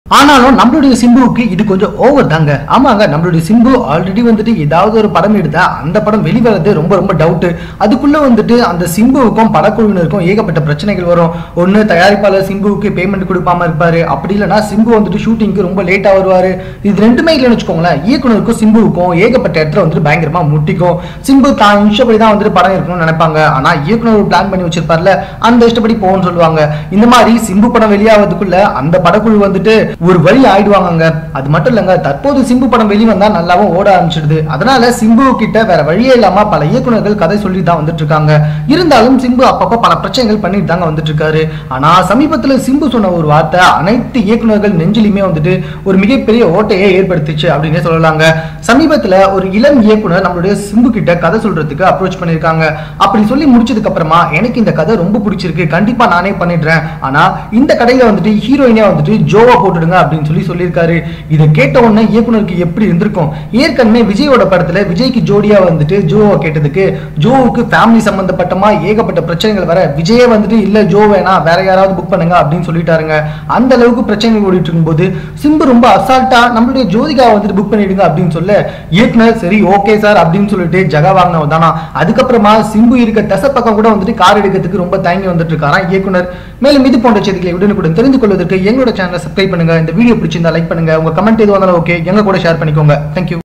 ஆனாலும் நம்மளுடைய சிம்புவுக்கு இது கொஞ்சம் ஓவர் தாங்க. ஆமாங்க, நம்மளுடைய சிம்பு ஆல்ரெடி வந்துட்டு ஏதாவது ஒரு படம் எடுத்தா அந்த படம் வெளிவரது ரொம்ப ரொம்ப டவுட். அதுக்குள்ள வந்துட்டு அந்த சிம்புவுக்கும் படக்குழுவினருக்கும் ஏகப்பட்ட பிரச்சனைகள் வரும். ஒன்னு தயாரிப்பாளர் சிம்புவுக்கு பேமெண்ட் கொடுப்பாம இருப்பாரு, அப்படி இல்லைன்னா சிம்பு வந்துட்டு ஷூட்டிங்க்கு ரொம்ப லேட்டா வருவாரு. இது ரெண்டுமே இல்லைன்னு வச்சுக்கோங்களேன், இயக்குனருக்கும் சிம்புவுக்கும் ஏகப்பட்ட இடத்துல வந்துட்டு பயங்கரமா முட்டிக்கும். சிம்பு தான் இஷ்டப்படி தான் வந்துட்டு படம் இருக்கணும்னு நினைப்பாங்க, ஆனா இயக்குனர் பிளான் பண்ணி வச்சிருப்பார்ல அந்த இஷ்டப்படி போகும்னு சொல்லுவாங்க. இந்த மாதிரி சிம்பு படம் வெளியாவதுக்குள்ள அந்த படக்குழு வந்துட்டு ஒரு வழி ஆயிடுவாங்க. அது மட்டும் இல்லங்க, தற்போது சிம்பு படம் வெளிவந்தா நல்லாவும் ஓட ஆரம்பிச்சிடுது. அதனால சிம்பு கிட்ட வேற வழியே இல்லாம பல இயக்குனர்கள் கதை சொல்லி தான் வந்துட்டு இருக்காங்க. இருந்தாலும் சிம்பு அப்பப்ப பல பிரச்சனைகள் பண்ணிட்டு தாங்க வந்துட்டு இருக்காரு. ஆனா சமீபத்துல சிம்பு சொன்ன ஒரு வார்த்தை அனைத்து இயக்குனர்கள் நெஞ்சிலுமே வந்துட்டு ஒரு மிகப்பெரிய ஓட்டையை ஏற்படுத்திச்சு அப்படின்னு சொல்லலாங்க. சமீபத்துல ஒரு இளம் இயக்குனர் நம்மளுடைய சிம்பு கிட்ட கதை சொல்றதுக்கு அப்ரோச் பண்ணிருக்காங்க. அப்படி சொல்லி முடிச்சதுக்கு அப்புறமா எனக்கு இந்த கதை ரொம்ப பிடிச்சிருக்கு, கண்டிப்பா நானே பண்ணிடுறேன், ஆனா இந்த கடையில வந்துட்டு ஹீரோயினே வந்துட்டு ஜோவா போட்டுடுங்க அப்படின்னு சொல்லியிருக்காரு. இதை கேட்ட உடனே இயக்குனருக்கு எப்படி இருந்திருக்கும்? ஏற்கனவே விஜயோட படத்துல விஜய்க்கு ஜோடியா வந்துட்டு ஜோவா கேட்டதுக்கு ஜோவுக்கு ஃபேமிலி சம்பந்தப்பட்டமா ஏகப்பட்ட பிரச்சனைகள் வர விஜயே வந்துட்டு இல்ல ஜோ வேணா வேற யாராவது புக் பண்ணுங்க அப்படின்னு சொல்லிட்டாருங்க. அந்த அளவுக்கு பிரச்சனைகள் ஓடிட்டு இருக்கும்போது சிம்பு ரொம்ப அசால்ட்டா நம்மளுடைய ஜோதிகாவை வந்துட்டு புக் பண்ணிடுங்க அப்படின்னு சொல்ல இயக்குனர் சரி ஓகே சார் அப்படின்னு சொல்லிட்டு ஜகா வாங்கினவ தானா. அதுக்கப்புறமா சிம்பு இருக்க தசை பக்கம் கூட வந்துட்டு கார் எடுக்கிறதுக்கு ரொம்ப தயங்கி வந்துட்டு இருக்காராம் இயக்குனர். மேலும் இது போன்ற செய்திகளை உடனுக்குடன் தெரிந்து கொள்வதற்கு எங்களோட சேனலை சப்ஸ்கிரைப் பண்ணுங்க. இந்த வீடியோ பிடிச்சிருந்தா லைக் பண்ணுங்க. உங்க கமெண்ட் எதுவும் வந்தாலும் ஓகே, எங்க கூட ஷேர் பண்ணிக்கோங்க. தேங்க்யூ.